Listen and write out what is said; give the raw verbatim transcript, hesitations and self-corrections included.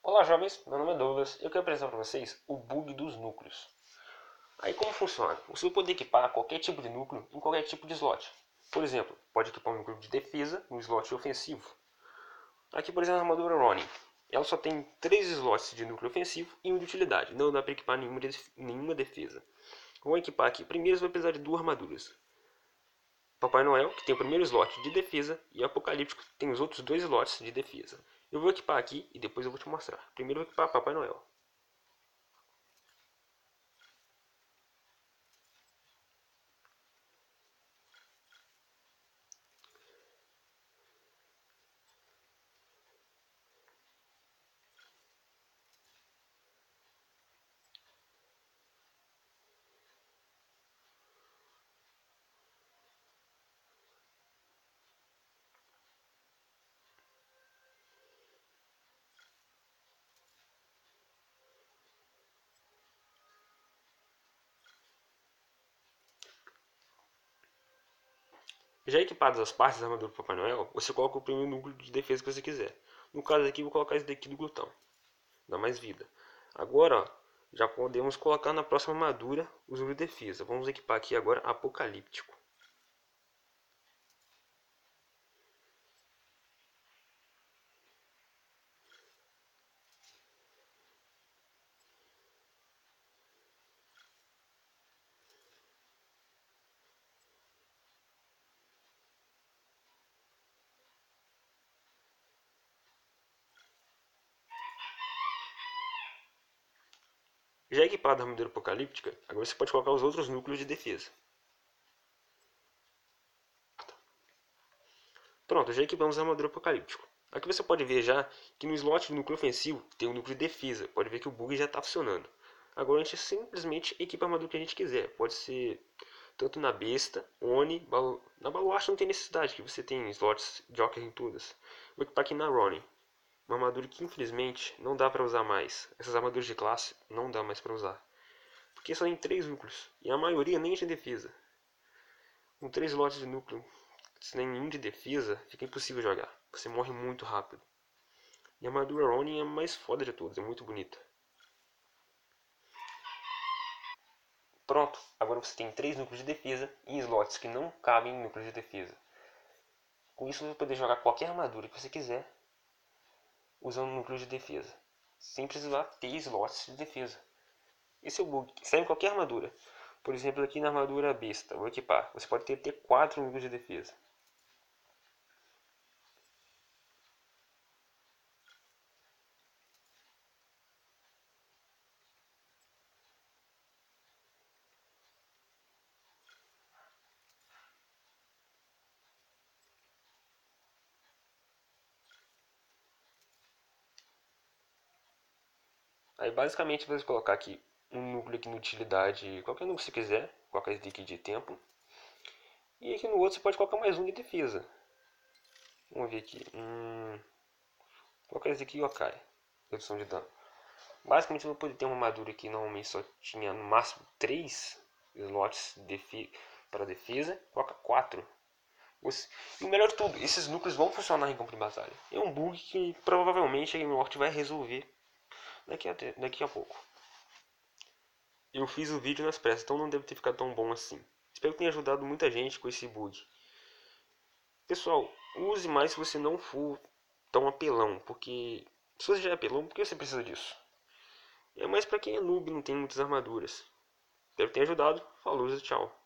Olá jovens, meu nome é Douglas e eu quero apresentar para vocês o bug dos núcleos. Aí como funciona? Você pode equipar qualquer tipo de núcleo em qualquer tipo de slot. Por exemplo, pode equipar um núcleo de defesa no slot ofensivo. Aqui por exemplo a armadura Ronin. Ela só tem três slots de núcleo ofensivo e um de utilidade. Não dá para equipar nenhuma, nenhuma defesa. Vou equipar aqui. Primeiro você vai precisar de duas armaduras. Papai Noel, que tem o primeiro slot de defesa, e Apocalíptico, que tem os outros dois slots de defesa. Eu vou equipar aqui e depois eu vou te mostrar. Primeiro eu vou equipar Papai Noel. Já equipadas as partes da armadura do Papai Noel, você coloca o primeiro núcleo de defesa que você quiser. No caso aqui, vou colocar esse daqui do glutão. Dá mais vida. Agora, ó, já podemos colocar na próxima armadura os núcleos de defesa. Vamos equipar aqui agora Apocalíptico. Já equipada a armadura apocalíptica, agora você pode colocar os outros núcleos de defesa. Pronto, já equipamos a armadura apocalíptica. Aqui você pode ver já que no slot do núcleo ofensivo tem o núcleo de defesa. Pode ver que o bug já está funcionando. Agora a gente simplesmente equipa a armadura que a gente quiser. Pode ser tanto na besta, Oni, balu... na baluarte não tem necessidade, que você tem slots Joker em todas. Vou equipar aqui na Ronin. Uma armadura que infelizmente não dá para usar mais. Essas armaduras de classe não dá mais para usar. Porque só tem três núcleos. E a maioria nem tem defesa. Com três slots de núcleo sem nenhum de defesa, fica impossível jogar. Você morre muito rápido. E a armadura Ronin é a mais foda de todas, é muito bonita. Pronto, agora você tem três núcleos de defesa em slots que não cabem em núcleos de defesa. Com isso você vai poder jogar qualquer armadura que você quiser usando núcleos de defesa, sem precisar ter slots de defesa. Esse é o bug, serve em qualquer armadura. Por exemplo, aqui na armadura besta, vou equipar. Você pode ter, ter quatro núcleos de defesa. Aí basicamente você vai colocar aqui um núcleo aqui na utilidade, qualquer núcleo que você quiser, colocar esse aqui de tempo. E aqui no outro você pode colocar mais um de defesa. Vamos ver aqui. Hum, colocar esse aqui, Yokai. Redução de dano. Basicamente você vai poder ter uma armadura que normalmente só tinha no máximo três slots defi para defesa. Coloca quatro. E o melhor de tudo, esses núcleos vão funcionar em campo de batalha. É um bug que provavelmente a Game Loft vai resolver daqui a, daqui a pouco. Eu fiz o vídeo nas pressas, então não deve ter ficado tão bom assim. Espero que tenha ajudado muita gente com esse bug. Pessoal, use mais se você não for tão apelão, porque se você já é apelão, por que você precisa disso? É mais pra quem é noob e não tem muitas armaduras. Espero que tenha ajudado. Falou, tchau.